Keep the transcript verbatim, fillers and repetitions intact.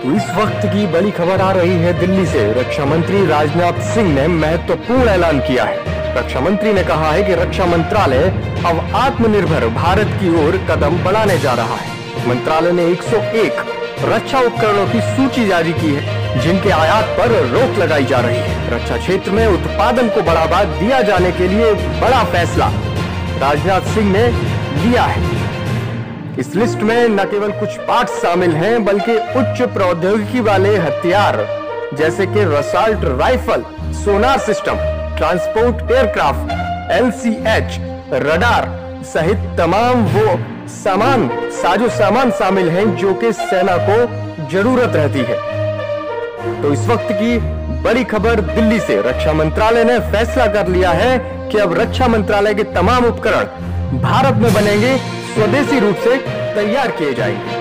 तो इस वक्त की बड़ी खबर आ रही है दिल्ली से। रक्षा मंत्री राजनाथ सिंह ने महत्वपूर्ण ऐलान किया है। रक्षा मंत्री ने कहा है कि रक्षा मंत्रालय अब आत्मनिर्भर भारत की ओर कदम बढ़ाने जा रहा है। मंत्रालय ने एक सौ एक रक्षा उपकरणों की सूची जारी की है जिनके आयात पर रोक लगाई जा रही है। रक्षा क्षेत्र में उत्पादन को बढ़ावा दिया जाने के लिए बड़ा फैसला राजनाथ सिंह ने लिया है। इस लिस्ट में न केवल कुछ पार्ट शामिल हैं बल्कि उच्च प्रौद्योगिकी वाले हथियार जैसे कि assault rifle, sonar system, transport aircraft, L C H, radar सहित तमाम वो सामान साजो सामान शामिल हैं जो कि सेना को जरूरत रहती है। तो इस वक्त की बड़ी खबर दिल्ली से। रक्षा मंत्रालय ने फैसला कर लिया है कि अब रक्षा मंत्रालय के तमाम उपकरण भारत में बनेंगे, स्वदेशी रूप से तैयार किए जाएंगे।